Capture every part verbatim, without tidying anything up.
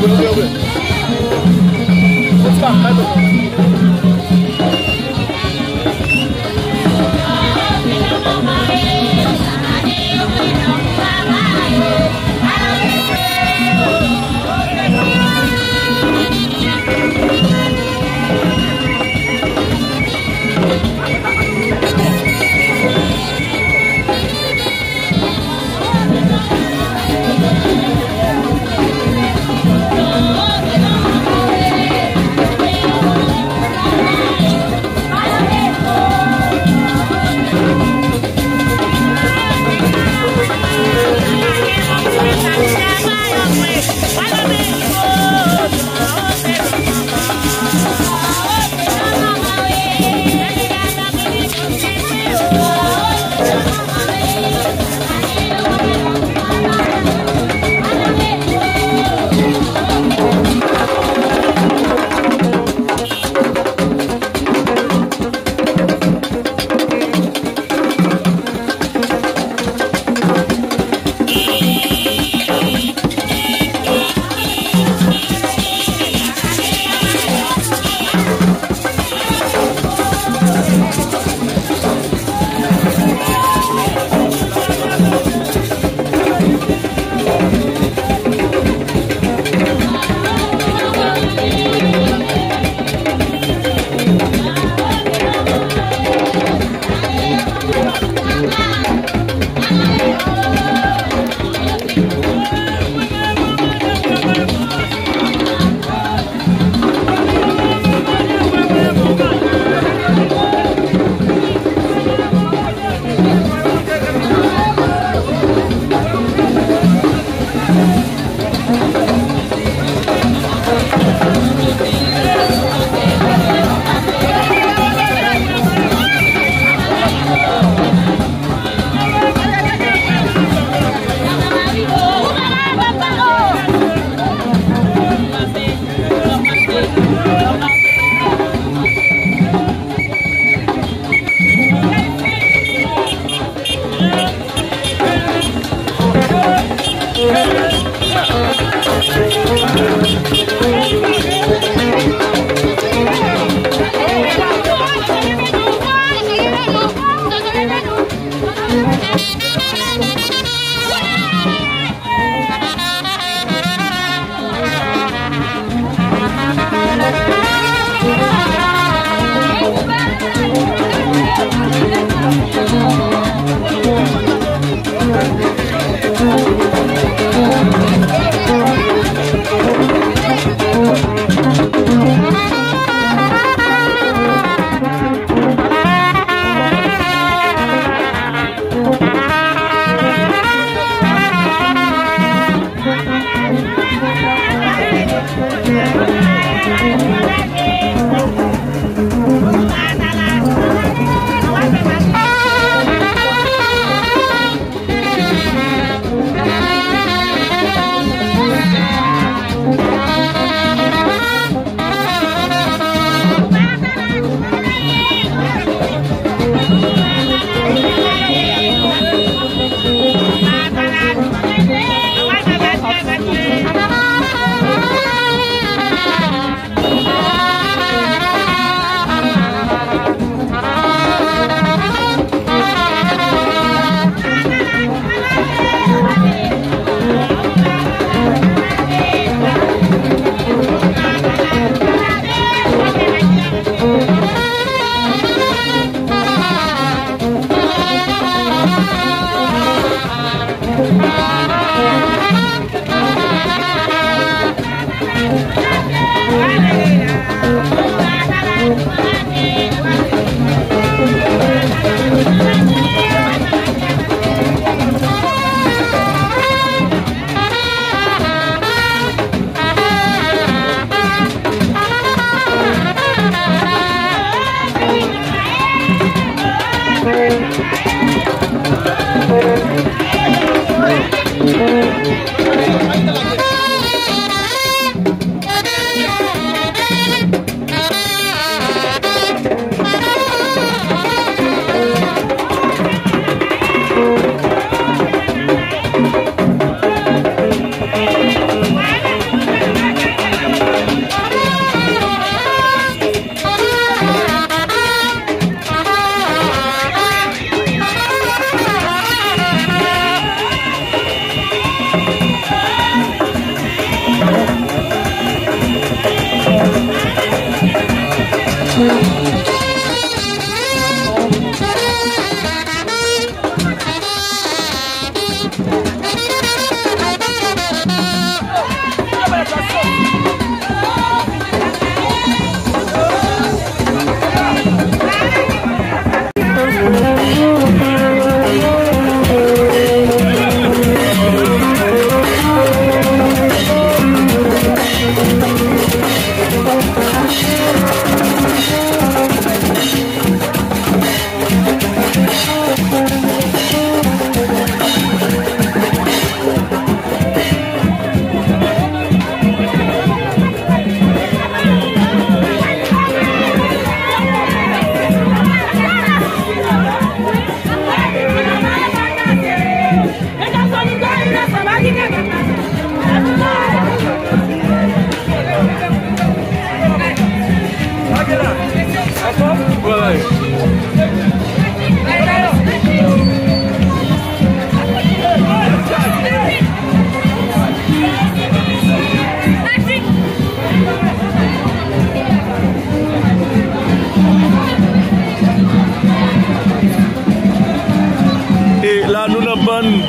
Thank you.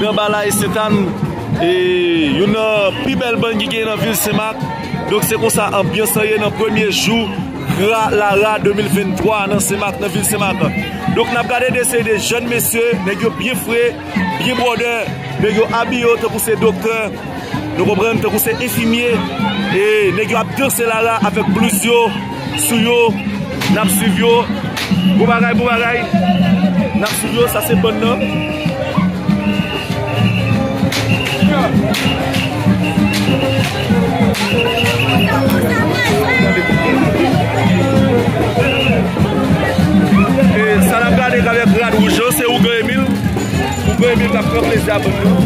grand balai Saint-Anne et une plus belle bande qui est dans la ville Saint-Marc. Donc c'est comme ça, ambiance dans le premier jour la Ra deux mille vingt-trois dans Saint-Marc, dans la ville Saint-Marc. Donc nous avons regardé des jeunes messieurs, bien frais, bien brodeurs, habillés pour ces docteurs, nous comprenons pour ces infirmiers et nous avons dansé la Ra avec blues, sous yo, nous avons suivi yo, bon bagaille, bon bagaille, nous avons suivi yo, ça c'est bon non? Et ça n'a pas avec Grade Rouge, c'est Hugo Emile. Hugo Emile qui a fait plaisir à nous.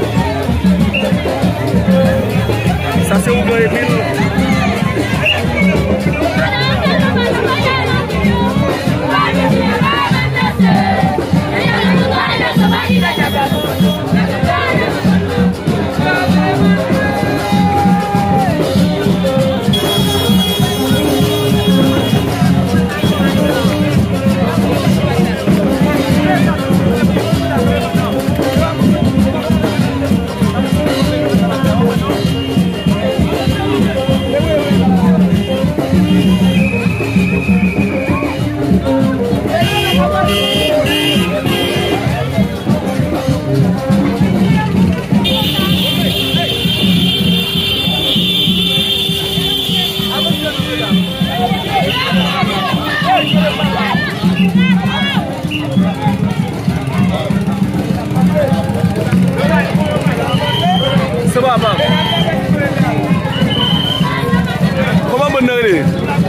Ça c'est Hugo Emile. Comment vous avez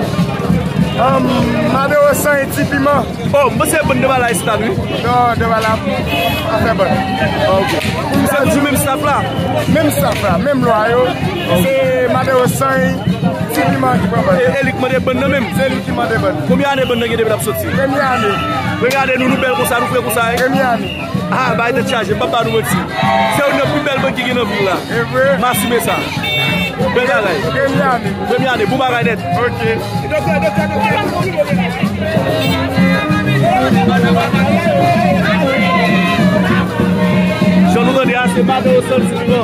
Mado sang et petit piment. Oh, monsieur est bon de la stade, oui? Non, de la affaire bonne. Ok. Vous êtes du même staff là? Même staff là, même loyau. C'est Mado sang et petit piment qui prend bonne. Et elle qui m'a dit bonne même? C'est lui qui m'a dit bonne. Combien d'années bonne qui est sorti? Première année. Regardez nous, nous belles comme ça, nous faisons comme ça. Première année. Ah, bah, il est chargé, papa nous aussi. C'est une plus belle bonne qui est dans la ville là. Et vrai. Merci, mais ça. Belle bagaille. Première année. Première année, vous bagaille net. Ok. Je nous donne assez mal au sol, c'est bon.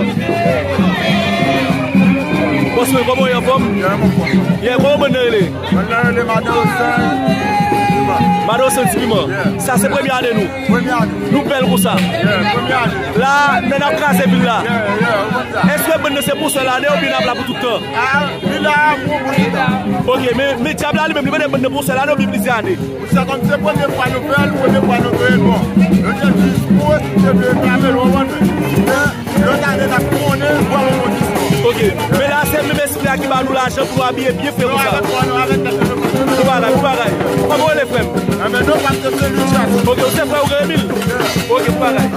Bonsoir, comment il y a forme? Il y a un bon forme. Il y a un bon bonheur. Il y a un bon Mado sentiment. Ça c'est première année nous. Première année. Nous belle pour ça. Première année. Là, nous avons crasé ville là. Est-ce que bonne c'est pour cela année ou bien là pour tout le temps? Ah, il a pour tout le temps. OK, mais mais diable là même nous bonne pour cela année ou bien plusieurs années. Ça comme c'est première fois nous faire, première fois nous faire bon. Le discours, c'est de travailler le moment. L'autre année la couronne, voilà mon discours. OK. Mais là c'est même esprit qui va nous l'argent pour habiller bien fait pour ça. Voilà, voilà. Comment les frères? Ah mais non parce que c'est lui chasse. OK, c'est frère Hugo Emile. OK, pareil.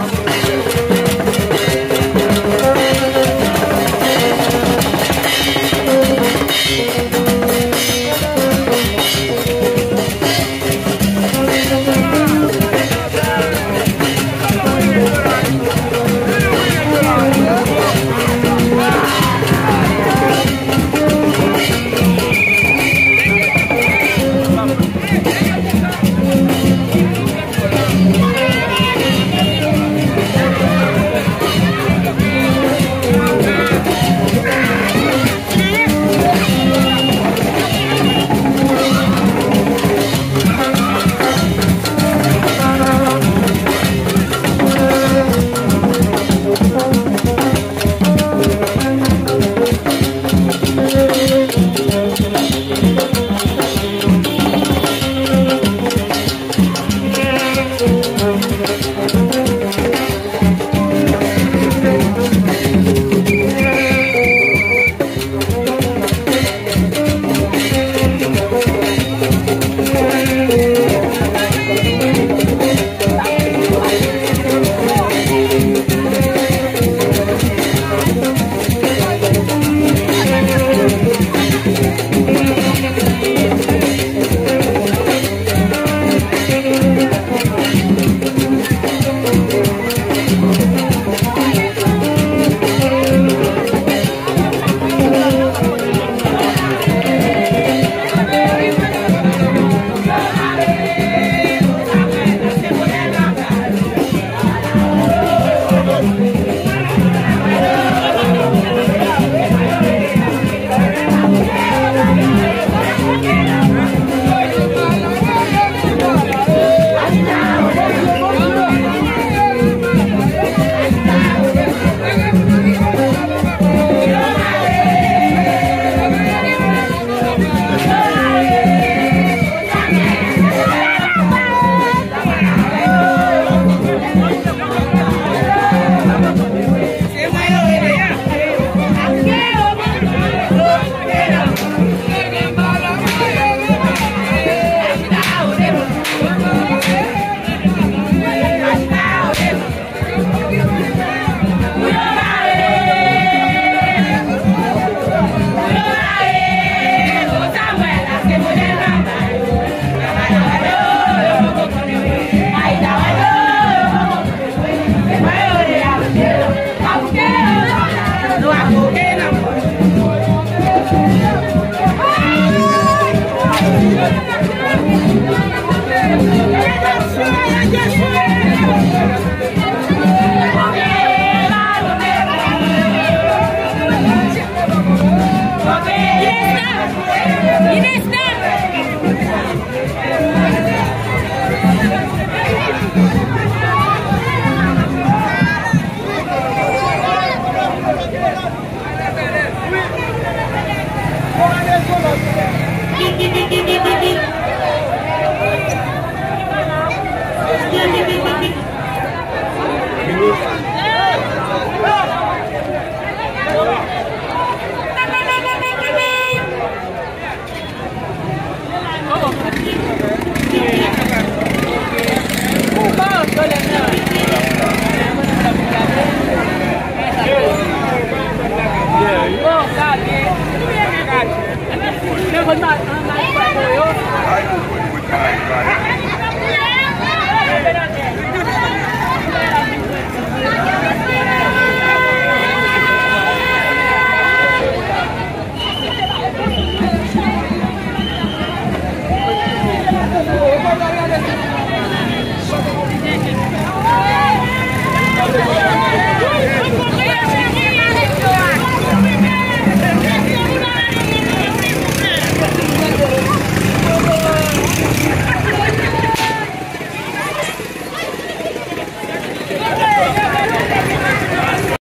Yo le mè.